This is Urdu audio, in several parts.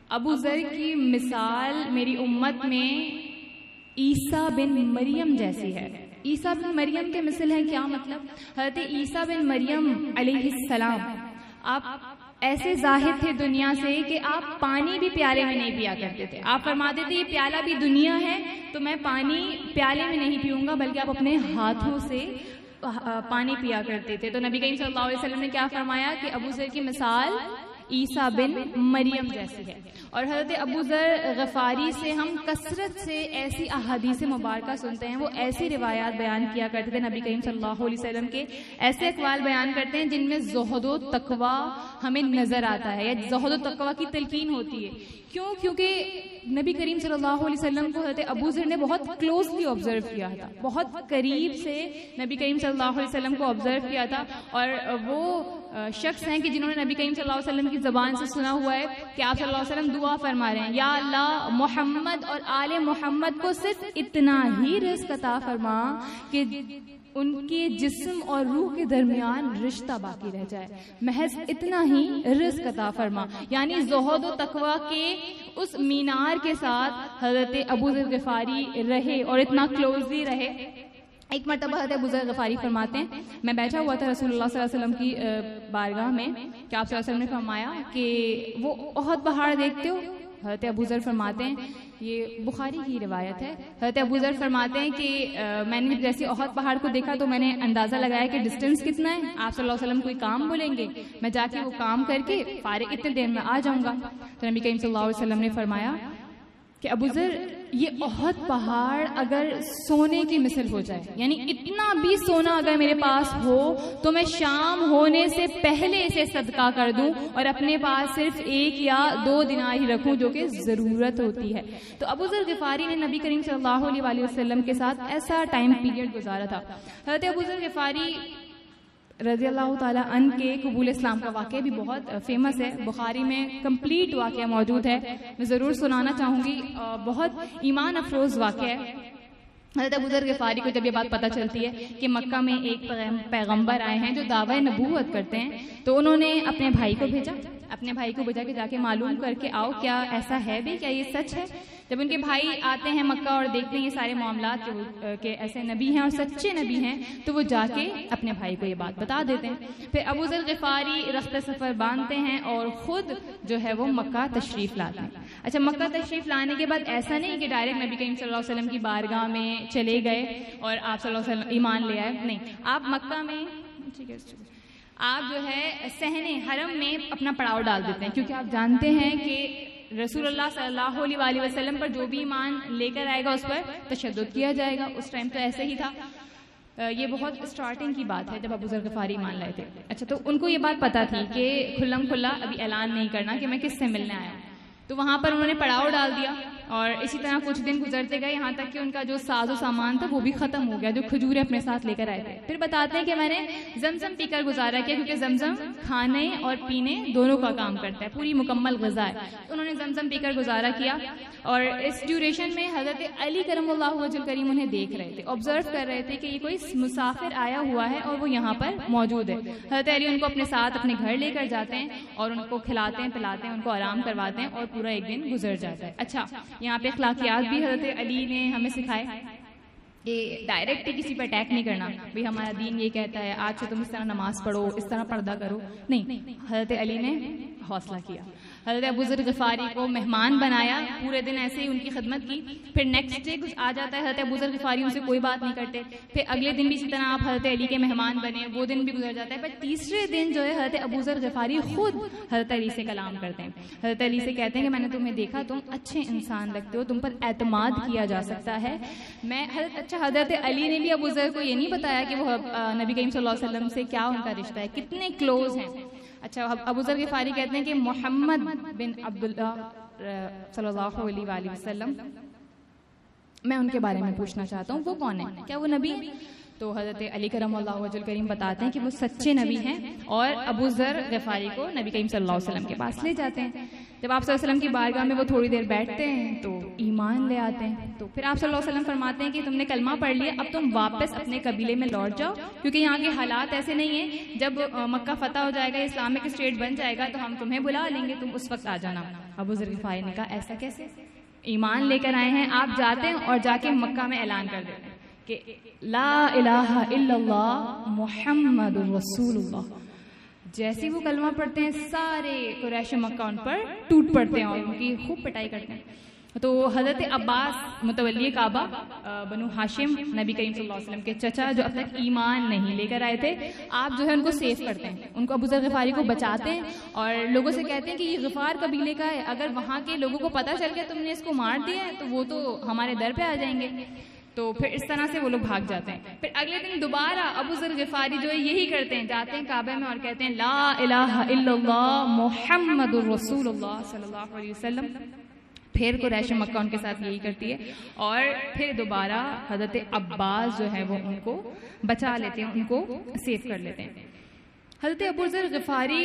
ابو ذر کی مثال میری امت میں عیسیٰ بن مریم جیسی ہے. عیسیٰ بن مریم کے مثل ہے کیا مطلب؟ حضرت عیسیٰ بن مریم علیہ السلام آپ ایسے ظاہر تھے دنیا سے کہ آپ پانی بھی پیالے میں نہیں پیا کرتے تھے. آپ فرماتے تھے یہ پیالہ بھی دنیا ہے تو میں پانی پیالے میں نہیں پیوں گا بلکہ آپ اپنے ہاتھوں سے پانی پیا کرتے تھے. تو نبی کریم صلی اللہ علیہ وسلم نے کیا فرمایا کہ ابو ذر کی مثال عیسیٰ بن مریم جیسی ہے. اور حضرت ابو ذر غفاری سے ہم کثرت سے ایسی احادیث مبارکہ سنتے ہیں. وہ ایسی روایات بیان کیا کرتے تھے نبی کریم صلی اللہ علیہ وسلم کے, ایسے اقوال بیان کرتے ہیں جن میں زہد و تقوی ہمیں نظر آتا ہے یا زہد و تقوی کی تلقین ہوتی ہے. کیوں؟ کیونکہ نبی کریم صلی اللہ علیہ وسلم کو حضرت ابو ذر نے بہت کلوزلی آبزرو کیا تھا, بہت قریب سے نبی کریم صلی اللہ علیہ وسلم کو آبزرو کیا تھا. اور وہ شخص ہیں کہ جنہوں نے نبی کریم صلی اللہ علیہ وسلم کی زبان سے سنا ہوا ہے کہ آپ صلی اللہ علیہ وسلم دعا فرما رہے ہیں, یا اللہ محمد اور آل محمد کو صرف اتنا ہی رزق عطا فرما کہ ان کے جسم اور روح کے درمیان رشتہ باقی رہ جائے, محض اتنا ہی رزق عطا فرما. یعنی زہد و تقوی کے اس مینار کے ساتھ حضرت ابو ذر غفاری رہے اور اتنا کلوزلی رہے. ایک مرتبہ حضرت ابو ذر غفاری فرماتے ہیں میں بیٹھا ہوا تھا رسول اللہ صلی اللہ علیہ وسلم کی بارگاہ میں کہ آپ صلی اللہ علیہ وسلم نے فرمایا کہ وہ احد پہاڑ دیکھتے ہو؟ حضرت ابو ذر فرماتے ہیں, یہ بخاری کی روایت ہے, حضرت ابو ذر فرماتے ہیں کہ میں نے جیسے احد پہاڑ کو دیکھا تو میں نے اندازہ لگایا کہ ڈسٹینس کتنا ہے. آپ صلی اللہ علیہ وسلم کوئی کام بولیں گے, میں جا کے وہ کام کر کے فارغ اتنے دیر میں آ جاؤں گا. تو نبی کریم صلی اللہ علیہ وسلم نے فرمایا کہ ابو ذر یہ احد پہاڑ اگر سونے کی مثل ہو جائے, یعنی اتنا بھی سونا اگر میرے پاس ہو تو میں شام ہونے سے پہلے اسے صدقہ کر دوں اور اپنے پاس صرف 1 یا 2 دینار ہی رکھوں جو کہ ضرورت ہوتی ہے. تو ابو ذر غفاری نے نبی کریم صلی اللہ علیہ وسلم کے ساتھ ایسا ٹائم پیریڈ گزارا تھا. حضرت ابو ذر غفاری رضی اللہ تعالیٰ عنہ کے قبول اسلام کا واقعہ بھی بہت فیمس ہے, بخاری میں کمپلیٹ واقعہ موجود ہے, میں ضرور سنانا چاہوں گی. بہت ایمان افروز واقعہ ہے. حضرت ابو ذر غفاری کو جب یہ بات پتہ چلتی ہے کہ مکہ میں ایک پیغمبر آئے ہیں جو دعوی نبوت کرتے ہیں, تو انہوں نے اپنے بھائی کو بھیجا کہ جا کے معلوم کر کے آؤ کیا ایسا ہے بھی, کیا یہ سچ ہے. جب ان کے بھائی آتے ہیں مکہ اور دیکھتے ہیں یہ سارے معاملات کہ ایسے نبی ہیں اور سچے نبی ہیں, تو وہ جا کے اپنے بھائی کو یہ بات بتا دیتے ہیں. پھر ابو ذر غفاری رخت سفر باندھتے ہیں اور خود جو ہے وہ مکہ تشریف لاتے ہیں. اچھا, مکہ تشریف لانے کے بعد ایسا نہیں کہ ڈائریکٹ نبی کریم صلی اللہ علیہ وسلم کی بارگاہ میں چلے گئے اور آپ صلی اللہ علیہ وسلم ایمان لے آئے, نہیں. آپ مکہ میں آپ جو ہے صحن حرم میں اپنا پڑاؤ ڈال دیتے ہیں, کیونکہ آپ جانتے ہیں کہ رسول اللہ صلی اللہ علیہ وسلم پر جو بھی ایمان لے کر آئے گا اس پر تشدد کیا جائے گا. اس ٹائم تو ایسے ہی تھا. یہ بہت اسٹارٹنگ کی بات ہے جب ابو ذر غفاری ایمان لائے تھے. اچھا, تو ان کو یہ بات پتہ تھی کہ کھلم کھلا ابھی اعلان نہیں کرنا کہ میں کس سے ملنے آیا ہوں, تو وہاں پر انہوں نے پڑاؤ ڈال دیا. اور اسی طرح کچھ دن گزرتے گئے یہاں تک کہ ان کا جو ساز و سامان تھا وہ بھی ختم ہو گیا جو کھجوریں اپنے ساتھ لے کر آئے تھے. پھر بتاتے ہیں کہ میں نے زمزم پی کر گزارا کیا, کیونکہ زمزم کھانے اور پینے دونوں کا کام کرتا ہے, پوری مکمل غذا ہے. انہوں نے زمزم پی کر گزارا کیا. اور اس ڈیوریشن میں حضرت علی کرم اللہ وجہ کریم انہیں دیکھ رہے تھے, آبزرو کر رہے تھے کہ یہ کوئی مسافر آیا ہوا ہے اور وہ یہاں پر موجود ہے. حضرت علی ان کو اپنے ساتھ اپنے گھر لے کر جاتے ہیں اور ان کو کھلاتے ہیں پلاتے ہیں, ان کو آرام کرواتے ہیں اور پورا ایک دن گزر جاتا ہے. اچھا, یہاں پہ اخلاقیات بھی حضرت علی نے ہمیں سکھائے کہ ڈائریکٹ کسی پر اٹیک نہیں کرنا. بھئی ہمارا دین یہ کہتا ہے آج سے تم اس طرح نماز پڑھو, اس طرح پردہ کرو, نہیں. حضرت علی نے حوصلہ کیا, حضرت ابو ذر غفاری کو مہمان بنایا, پورے دن ایسے ہی ان کی خدمت کی. پھر نیکسٹ ڈے کچھ آ جاتا ہے, حضرت ابو ذر غفاری ان سے کوئی بات نہیں کرتے. پھر اگلے دن بھی اسی طرح آپ حضرت علی کے مہمان بنے, وہ دن بھی گزر جاتا ہے. پر تیسرے دن جو ہے حضرت ابو ذر غفاری خود حضرت علی سے کلام کرتے ہیں. حضرت علی سے کہتے ہیں کہ میں نے تمہیں دیکھا, تم اچھے انسان لگتے ہو, تم پر اعتماد کیا جا سکتا ہے. حضرت علی نے بھی ابو ذر کو یہ نہیں بتایا کہ وہ نبی کریم صلی اللہ علیہ وسلم سے کیا ان کا رشتہ ہے, کتنے کلوز ہیں. اچھا, ابو ذر غفاری کہتے ہیں کہ محمد بن عبداللہ صلی اللہ علیہ وآلہ وسلم, میں ان کے بارے میں پوچھنا چاہتا ہوں, وہ کون ہے, کیا وہ نبی ہے؟ تو حضرت علی کرم اللہ وجہ کریم بتاتے ہیں کہ وہ سچے نبی ہیں اور ابو ذر غفاری کو نبی کریم صلی اللہ علیہ وسلم کے پاس لے جاتے ہیں. جب آپ صلی اللہ علیہ وسلم کی بارگاہ میں وہ تھوڑی دیر بیٹھتے ہیں تو ایمان لے آتے ہیں. تو پھر آپ صلی اللہ علیہ وسلم فرماتے ہیں کہ تم نے کلمہ پڑھ لیا, اب تم واپس اپنے قبیلے میں لوٹ جاؤ, کیونکہ یہاں کے حالات ایسے نہیں ہیں. جب مکہ فتح ہو جائے گا, اسلامک اسٹیٹ بن جائے گا, تو ہم تمہیں بلا لیں گے, تم اس وقت آ جانا. ابو ذر غفاری نے کہا ایسا کیسے, ایمان لے کر آئے ہیں آپ, جاتے ہیں اور جا کے مکہ میں اعلان کر دیتے ہیں کہ لا الہ الا اللہ محمد رسول اللہ. جیسے وہ کلمہ پڑھتے ہیں سارے قریش مکہ ان پر ٹوٹ پڑتے ہیں اور ان کی خوب پٹائی کرتے ہیں. تو حضرت عباس متولی کعبہ بنو ہاشم, نبی کریم صلی اللہ علیہ وسلم کے چچا, جو اب تک ایمان نہیں لے کر آئے تھے, آپ جو ہے ان کو سیف کرتے ہیں, ان کو ابو ذر غفاری کو بچاتے ہیں اور لوگوں سے کہتے ہیں کہ یہ غفار قبیلے کا ہے, اگر وہاں کے لوگوں کو پتہ چل گیا تم نے اس کو مار دیا ہے تو وہ تو ہمارے در پہ آ جائیں گے. تو پھر اس طرح سے وہ لوگ بھاگ جاتے ہیں. پھر اگلے دن دوبارہ ابو ذر غفاری جو ہے یہی کرتے ہیں, جاتے ہیں کعبے میں اور کہتے ہیں لا الہ الا اللہ محمد رسول اللہ صلی اللہ علیہ وسلم. پھر قریش مکہ ان کے ساتھ یہی کرتی ہے اور پھر دوبارہ حضرت عباس جو ہے وہ ان کو بچا لیتے ہیں, ان کو سیف کر لیتے ہیں. حضرت ابو ذر غفاری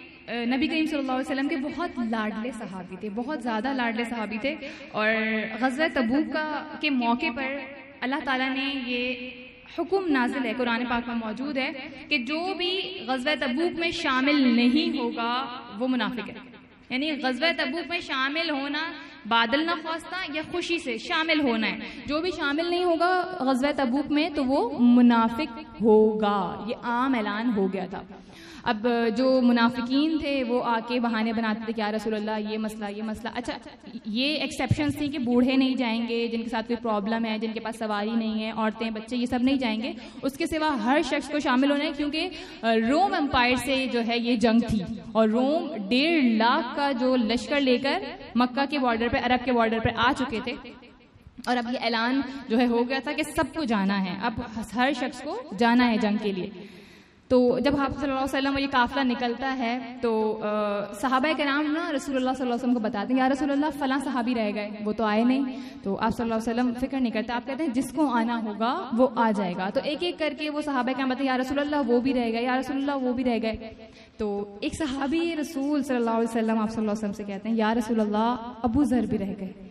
نبی کریم صلی اللہ علیہ وسلم کے بہت لاڈلے صحابی تھے, بہت زیادہ لاڈلے صحابی تھے. اور غزوہ تبوک کے موقع پر اللہ تعالیٰ نے یہ حکم نازل ہے, قرآن پاک میں موجود ہے, کہ جو بھی غزوہ تبوک میں شامل نہیں ہوگا وہ منافق ہے. یعنی غزوہ تبوک میں شامل ہونا بادل نہ خواستہ یا خوشی سے شامل ہونا ہے. جو بھی شامل نہیں ہوگا غزوہ تبوک میں تو وہ منافق ہوگا. یہ عام اعلان ہو گیا تھا. اب جو منافقین تھے وہ آ کے بہانے بناتے تھے کہ یا رسول اللہ یہ مسئلہ. اچھا یہ ایکسیپشنز تھی کہ بوڑھے نہیں جائیں گے, جن کے ساتھ کوئی پرابلم ہے, جن کے پاس سواری نہیں ہے, عورتیں بچے یہ سب نہیں جائیں گے. اس کے سوا ہر شخص کو شامل ہونا ہے, کیونکہ روم امپائر سے جو ہے یہ جنگ تھی اور روم 1.5 لاکھ کا جو لشکر لے کر مکہ کے بارڈر پہ, عرب کے بارڈر پہ آ چکے تھے. اور اب یہ اعلان جو ہے ہو گیا تھا کہ سب کو جانا ہے, اب ہر شخص کو جانا ہے جنگ کے لیے. تو جب آپ صلی اللہ علیہ وسلم یہ قافلہ نکلتا ہے تو صحابہ کرام نا رسول اللہ صلی اللہ علیہ وسلم کو بتاتے ہیں یا رسول اللہ فلاں صحابی رہ گئے, وہ تو آئے نہیں. تو آپ صلی اللہ علیہ وسلم فکر نہیں کرتے, آپ کہتے ہیں جس کو آنا ہوگا وہ آ جائے گا. تو ایک ایک کر کے وہ صحابہ کرام بتاتے ہیں یا رسول اللہ وہ بھی رہ گئے, یا رسول اللہ وہ بھی رہ گئے. تو ایک صحابی رسول صلی اللہ علیہ وسلم آپ صلی اللہ علیہ وسلم سے کہتے ہیں یا رسول اللہ ابو ذر بھی رہ گئے.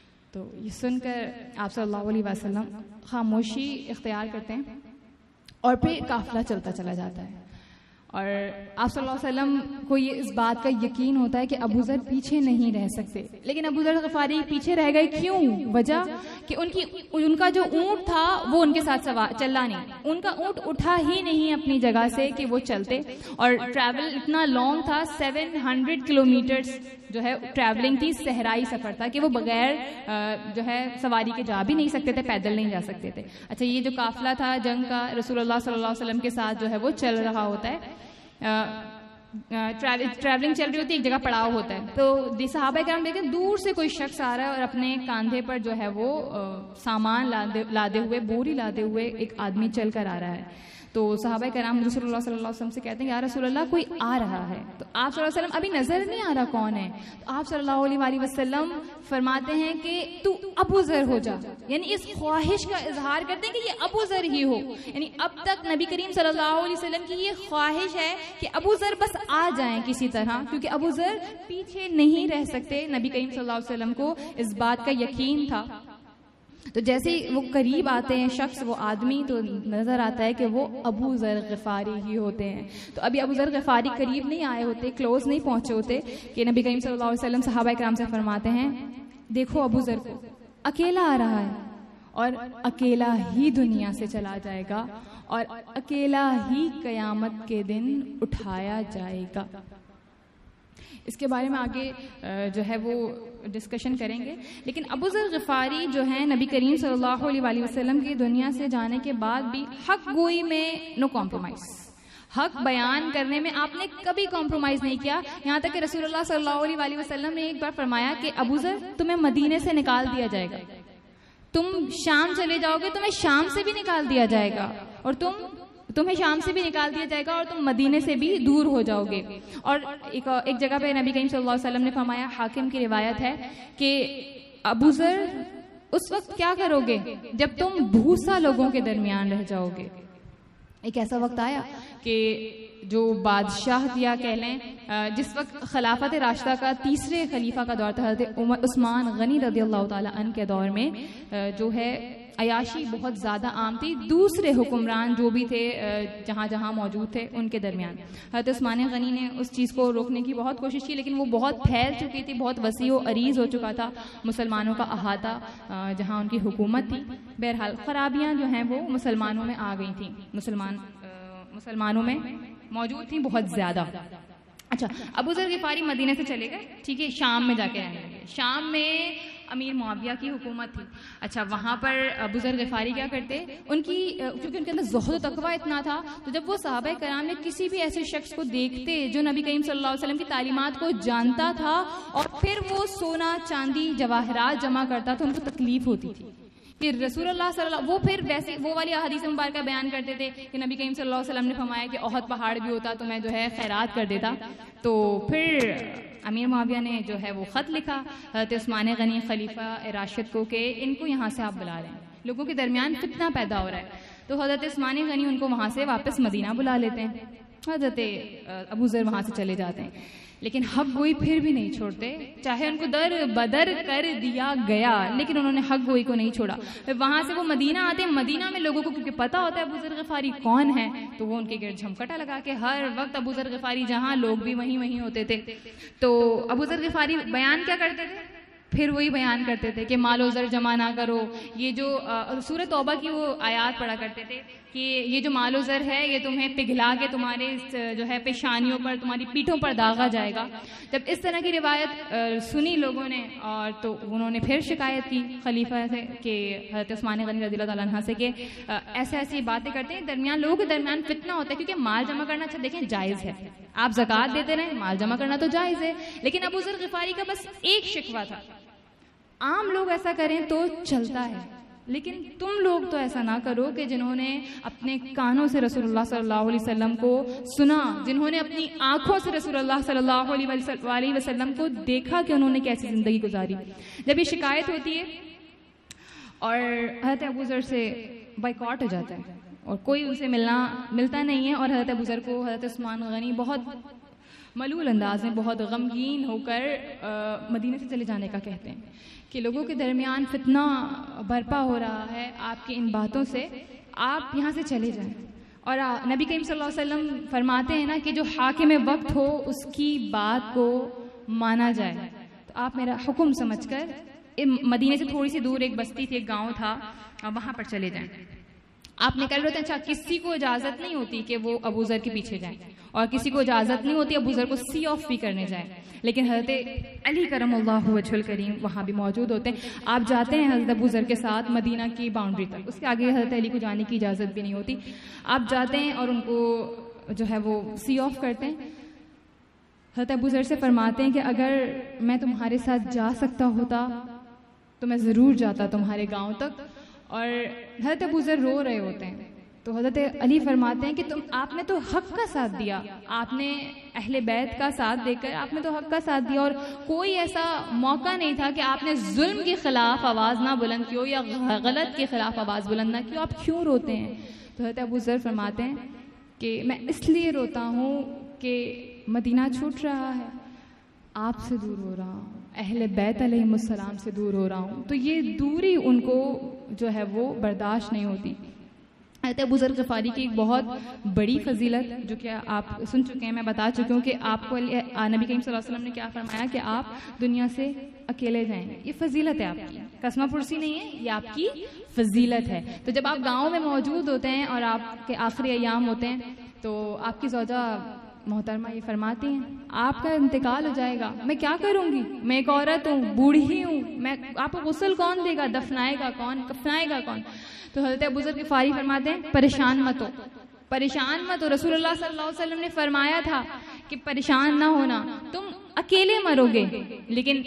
تو یہ سن کر آپ صلی اللہ علیہ وسلم خاموشی اختیار کرتے ہیں اور پھر قافلہ چلتا چلا جاتا ہے. اور آپ صلی اللہ علیہ وسلم کو یہ اس بات کا یقین ہوتا ہے کہ ابو ذر پیچھے نہیں رہ سکتے, لیکن ابو ذر غفاری پیچھے رہ گئے. کیوں؟ وجہ کہ ان کا جو اونٹ تھا وہ ان کے ساتھ چلا نہیں, ان کا اونٹ اٹھا ہی نہیں اپنی جگہ سے کہ وہ چلتے. اور ٹریول اتنا لانگ تھا, 700 کلومیٹرز جو ہے ٹریولنگ تھی, صحرائی سفر تھا کہ وہ بغیر جو ہے سواری کے جا بھی نہیں سکتے تھے, پیدل نہیں جا سکتے تھے. اچھا یہ جو قافلہ تھا جنگ کا رسول اللہ صلی اللہ علیہ وسلم کے ساتھ جو ہے وہ چل رہا ہوتا ہے, ٹریولنگ چل رہی ہوتی ہے, ایک جگہ پڑاؤ ہوتا ہے. تو صحابہ کرام دیکھیں دور سے کوئی شخص آ رہا ہے اور اپنے کاندھے پر جو ہے وہ سامان لادے ہوئے, بوری لادے ہوئے ایک آدمی چل کر آ رہا ہے. تو صحابہ کرام رسول اللہ صلی اللہ علیہ وسلم سے کہتے ہیں یا رسول اللہ کوئی آ رہا ہے. تو آپ صلی اللہ علیہ وسلم ابھی نظر نہیں آ رہا کون ہے. تو آپ صلی اللہ علیہ وسلم فرماتے ہیں کہ تو ابو ذر ہو جا, یعنی اس خواہش کا اظہار کرتے ہیں کہ یہ ابو ذر ہی ہو. یعنی اب تک نبی کریم صلی اللہ علیہ وسلم کی یہ خواہش ہے کہ ابو ذر بس آ جائیں کسی طرح, کیونکہ ابو ذر پیچھے نہیں رہ سکتے. نبی کریم صلی اللہ علیہ وسلم کو اس بات کا یقین تھا. تو جیسے وہ قریب آتے ہیں شخص, وہ آدمی, تو نظر آتا ہے کہ وہ ابو ذر غفاری ہی ہوتے ہیں. تو ابھی ابو ذر غفاری قریب نہیں آئے ہوتے, کلوز نہیں پہنچے ہوتے کہ نبی کریم صلی اللہ علیہ وسلم صحابہ کرام سے فرماتے ہیں دیکھو ابو ذر کو اکیلا آ رہا ہے اور اکیلا ہی دنیا سے چلا جائے گا اور اکیلا ہی قیامت کے دن اٹھایا جائے گا. اس کے بارے میں آگے جو ہے وہ ڈسکشن کریں گے. لیکن ابو ذر غفاری جو ہیں نبی کریم صلی اللہ علیہ وسلم کی دنیا سے جانے کے بعد بھی حق گوئی میں نو کمپرومائز, حق بیان کرنے میں آپ نے کبھی کمپرومائز نہیں کیا. یہاں تک کہ رسول اللہ صلی اللہ علیہ وسلم نے ایک بار فرمایا کہ ابو ذر تمہیں مدینے سے نکال دیا جائے گا, تم شام چلے جاؤ گے تمہیں شام سے بھی نکال دیا جائے گا, اور تمہیں شام سے بھی نکال دیا جائے گا اور تم مدینے سے بھی دور ہو جاؤ گے. اور ایک جگہ پہ نبی کریم صلی اللہ علیہ وسلم نے فرمایا, حاکم کی روایت ہے کہ ابو ذر اس وقت کیا کرو گے جب تم بھوسا لوگوں کے درمیان رہ جاؤ گے. ایک ایسا وقت آیا کہ جو بادشاہ یا کہہ لیں جس وقت خلافت راشدہ کا تیسرے خلیفہ کا دور تھا، حضرت عثمان غنی رضی اللہ تعالیٰ عنہ کے دور میں جو ہے عیاشی بہت زیادہ عام تھی، دوسرے حکمران جو بھی تھے جہاں جہاں موجود تھے ان کے درمیان۔ حضرت عثمان غنی نے اس چیز کو روکنے کی بہت کوشش کی، لیکن وہ بہت پھیل چکی تھی، بہت وسیع و عریض ہو چکا تھا مسلمانوں کا احاطہ جہاں ان کی حکومت تھی۔ بہرحال خرابیاں جو ہیں وہ مسلمانوں میں آ گئی تھیں، مسلمانوں میں موجود تھیں بہت زیادہ۔ اچھا، ابو ذر غفاری مدینے سے چلے گئے، ٹھیک ہے، شام میں جا کے رہنے لگے۔ شام میں امیر معاویہ کی حکومت تھی۔ اچھا، وہاں پر ابو ذر غفاری کیا کرتے، کیونکہ ان کے اندر زہد و تقویٰ اتنا تھا، تو جب وہ صحابہ کرام نے کسی بھی ایسے شخص کو دیکھتے جو نبی کریم صلی اللہ علیہ وسلم کی تعلیمات کو جانتا تھا اور پھر وہ سونا چاندی جواہرات جمع کرتا تو ان کو تکلیف ہوتی تھی کہ رسول اللہ صلی اللہ، وہ پھر ویسے وہ والی احادیث مبارکہ بیان کرتے تھے کہ نبی کریم صلی اللہ علیہ وسلم نے فرمایا کہ احد پہاڑ بھی ہوتا تو میں جو ہے خیرات کر دیتا۔ تو پھر امیر معاویہ نے جو ہے وہ خط لکھا حضرت عثمان غنی خلیفہ راشد کو کہ ان کو یہاں سے آپ بلا لیں، لوگوں کے درمیان فتنہ پیدا ہو رہا ہے۔ تو حضرت عثمان غنی ان کو وہاں سے واپس مدینہ بلا لیتے ہیں، حضرت ابو ذر وہاں سے چلے جاتے ہیں، لیکن حق گوئی پھر بھی نہیں چھوڑتے، چاہے ان کو در بدر کر دیا گیا لیکن انہوں نے حق گوئی کو نہیں چھوڑا۔ وہاں سے وہ مدینہ آتے ہیں، مدینہ میں لوگوں کو کیونکہ پتا ہوتا ہے ابو ذر غفاری کون ہے، تو وہ ان کے گرد جھمکٹا لگا کے ہر وقت ابو ذر غفاری جہاں لوگ بھی وہیں ہوتے تھے۔ تو ابو ذر غفاری بیان کیا کرتے تھے، پھر وہی بیان کرتے تھے کہ مال و زر جمع نہ کرو، یہ جو سورۃ توبہ کی وہ آیات پڑھا کرتے تھے کہ یہ جو مال و زر ہے یہ تمہیں پگھلا کے تمہارے جو ہے پیشانیوں پر، تمہاری پیٹھوں پر داغا جائے گا۔ جب اس طرح کی روایت سنی لوگوں نے، اور تو انہوں نے پھر شکایت کی خلیفہ سے کہ حضرت عثمان غنی رضی اللہ تعالیٰ عنہ سے کہ ایسی باتیں کرتے ہیں، درمیان لوگوں کے درمیان فتنہ ہوتا ہے، کیونکہ مال جمع کرنا اچھا دیکھیں جائز ہے، آپ زکوٰۃ دیتے رہیں، مال جمع کرنا تو جائز ہے، لیکن ابو ذر غفاری کا بس ایک شکوہ تھا، عام لوگ ایسا کریں تو چلتا ہے لیکن تم لوگ تو ایسا نہ کرو کہ جنہوں نے اپنے کانوں سے رسول اللہ صلی اللہ علیہ وسلم کو سنا، جنہوں نے اپنی آنکھوں سے رسول اللہ صلی اللہ علیہ وسلم کو دیکھا کہ انہوں نے کیسی زندگی گزاری۔ جب یہ شکایت ہوتی ہے اور حضرت ابو ذر سے بائیکاٹ ہو جاتا ہے اور کوئی ان سے ملتا نہیں ہے، اور حضرت ابو ذر کو حضرت عثمان غنی بہت ملول انداز میں، بہت غمگین ہو کر مدینے سے چلے جانے کا کہتے ہیں کہ لوگوں کے درمیان فتنہ برپا ہو رہا ہے آپ کی ان باتوں سے، آپ یہاں سے چلے جائیں۔ اور نبی کریم صلی اللہ علیہ وسلم فرماتے ہیں نا کہ جو حاکم وقت ہو اس کی بات کو مانا جائے، تو آپ میرا حکم سمجھ کر مدینے سے تھوڑی سی دور ایک بستی تھی، ایک گاؤں تھا، وہاں پر چلے جائیں۔ آپ نکل رہے تھے، اچھا کسی کو اجازت نہیں ہوتی کہ وہ ابو ذر کے پیچھے جائیں، اور کسی کو اجازت نہیں ہوتی ابو ذر کو سی آف بھی کرنے جائیں، لیکن حضرت علی کرم اللہ وجہ الکریم وہاں بھی موجود ہوتے ہیں۔ آپ جاتے ہیں حضرت ابو ذر کے ساتھ مدینہ کی باؤنڈری تک، اس کے آگے حضرت علی کو جانے کی اجازت بھی نہیں ہوتی۔ آپ جاتے ہیں اور ان کو جو ہے وہ سی آف کرتے ہیں۔ حضرت ابو ذر سے فرماتے ہیں کہ اگر میں تمہارے ساتھ جا سکتا ہوتا تو میں ضرور جاتا تمہارے گاؤں تک، اور حضرت ابو ذر رو رہے ہوتے ہیں۔ تو حضرت علی فرماتے ہیں کہ آپ نے تو حق کا ساتھ دیا، آپ نے اہل بیت کا ساتھ دے کر آپ نے تو حق کا ساتھ دیا، اور کوئی ایسا موقع نہیں تھا کہ آپ نے ظلم کے خلاف آواز نہ بلند کی ہو یا غلط کے خلاف آواز بلند نہ کی ہو، آپ کیوں روتے ہیں؟ تو حضرت ابو ذر فرماتے ہیں کہ میں اس لیے روتا ہوں کہ مدینہ چھوٹ رہا ہے، آپ سے دور ہو رہا ہوں، اہل بیت علیہم السلام سے دور ہو رہا ہوں، تو یہ دوری ان کو جو ہے وہ برداشت نہیں ہوتی۔ حضرت ابو ذر غفاری کی ایک بہت بڑی فضیلت جو کہ آپ سن چکے ہیں، میں بتا چکی ہوں کہ آپ کو نبی کریم صلی اللہ علیہ وسلم نے کیا فرمایا کہ آپ دنیا سے اکیلے جائیں، یہ فضیلت ہے آپ کی، قسمہ پرسی نہیں ہے، یہ آپ کی فضیلت ہے۔ تو جب آپ گاؤں میں موجود ہوتے ہیں اور آپ کے آخری ایام ہوتے ہیں تو آپ کی زوجہ محترمہ یہ فرماتی ہیں آپ کا انتقال ہو جائے گا، میں کیا کروں گی، میں ایک عورت ہوں، بوڑھی ہوں، میں آپ کو غسل کون دے گا، دفنائے گا کون، کفنائے گا کون؟ تو حضرت ابو ذر غفاری فرماتے ہیں پریشان مت ہو، پریشان مت ہو، رسول اللہ صلی اللہ علیہ وسلم نے فرمایا تھا کہ پریشان نہ ہونا، تم اکیلے مرو گے لیکن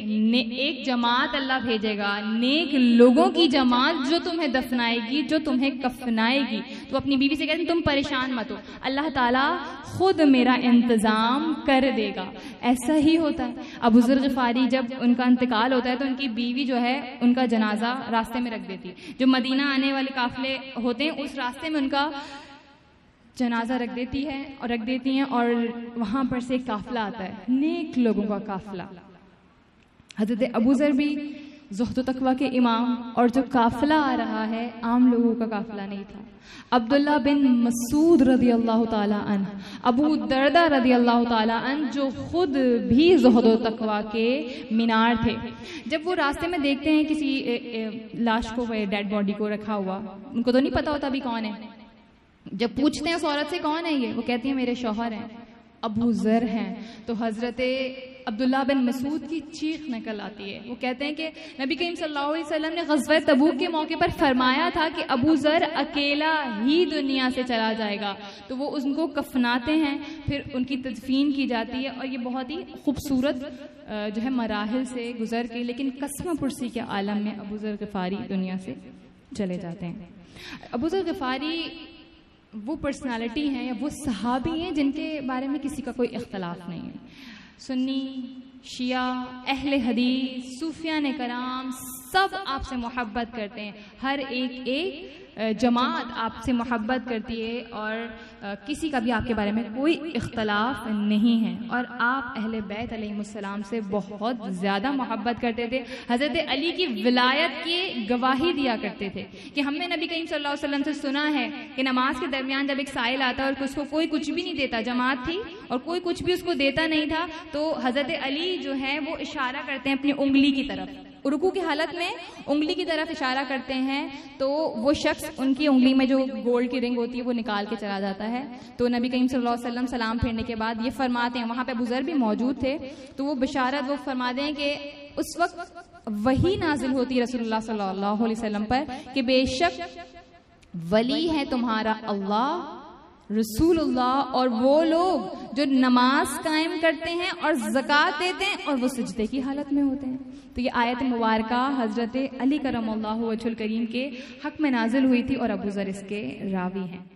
ایک جماعت اللہ بھیجے گا، نیک لوگوں کی جماعت جو تمہیں دفنائے گی، جو تمہیں کفنائے گی۔ تو اپنی بیوی سے کہتے ہیں تم پریشان مت ہو، اللہ تعالیٰ خود میرا انتظام کر دے گا۔ ایسا ہی ہوتا ہے۔ ابو ذر غفاری جب ان کا انتقال ہوتا ہے تو ان کی بیوی جو ہے ان کا جنازہ راستے میں رکھ دیتی ہے۔ جو مدینہ آنے والے قافلے ہوتے ہیں اس راستے میں ان کا جنازہ رکھ دیتی ہیں اور وہاں پر سے ایک قافلہ آتا ہے، نیک لوگوں کا قافلہ. حضرت ابو ذر بھی زہد و تقویٰ کے امام، اور جو قافلہ آ رہا ہے عام لوگوں کا قافلہ نہیں تھا. عبداللہ بن مسعود رضی اللہ تعالی عنہ، ابو دردہ رضی اللہ تعالی عنہ، جو خود بھی زہد و تقویٰ کے مینار تھے، جب وہ راستے میں دیکھتے ہیں کسی لاش کو، ڈیڈ باڈی کو رکھا ہوا، ان کو تو نہیں پتا ہوتا ابھی کون ہے. جب پوچھتے ہیں اس عورت سے کون ہے یہ، وہ کہتی ہیں میرے شوہر ہیں، ابو ذر ہیں. تو حضرت عبداللہ بن مسعود کی چیخ نکل آتی ہے. وہ کہتے ہیں کہ نبی کریم صلی اللہ علیہ وسلم نے غزوہ تبوک کے موقع پر فرمایا تھا کہ ابو ذر اکیلا ہی دنیا سے چلا جائے گا. تو وہ ان کو کفناتے ہیں، پھر ان کی تدفین کی جاتی ہے، اور یہ بہت ہی خوبصورت جو ہے مراحل سے گزر کے، لیکن قسم پرسی کے عالم میں ابو ذر غفاری دنیا سے چلے جاتے ہیں. ابو ذر غفاری وہ پرسنالٹی ہیں یا وہ صحابی ہیں جن کے بارے میں کسی کا کوئی اختلاف نہیں ہے. سنی، شیعہ، اہل حدیث، صوفیان کرام سب آپ سے محبت کرتے ہیں. ہر ایک جماعت آپ سے محبت کرتی ہے، اور کسی کا بھی آپ کے بارے میں کوئی اختلاف نہیں ہے. اور آپ اہل بیت علیہ السلام سے بہت زیادہ محبت کرتے تھے. حضرت علی کی ولایت کی گواہی دیا کرتے تھے کہ ہم نے نبی کریم صلی اللہ علیہ وسلم سے سنا ہے کہ نماز کے درمیان جب ایک سائل آتا اور اس کو کوئی کچھ بھی نہیں دیتا، جماعت تھی اور کوئی کچھ بھی اس کو دیتا نہیں تھا، تو حضرت علی جو ہے وہ اشارہ کرتے ہیں اپنی انگلی کی طرف، رکوع کی حالت میں انگلی کی طرف اشارہ کرتے ہیں، تو وہ شخص ان کی انگلی میں جو گولڈ کی رنگ ہوتی ہے وہ نکال کے چلا جاتا ہے. تو نبی کریم صلی اللہ علیہ وسلم سلام پھیرنے کے بعد یہ فرماتے ہیں، وہاں پہ ابو ذر بھی موجود تھے، تو وہ بشارت وہ فرماتے ہیں کہ اس وقت وحی نازل ہوتی رسول اللہ صلی اللہ علیہ وسلم پر کہ بے شک ولی ہے تمہارا اللہ، رسول اللہ، اور وہ لوگ جو نماز قائم کرتے ہیں اور زکوٰۃ دیتے ہیں اور وہ سجدے کی حالت میں ہوتے ہیں. تو یہ آیت مبارکہ حضرت علی کرم اللہ وجہ الکریم کے حق میں نازل ہوئی تھی، اور ابو ذر اس کے راوی ہیں.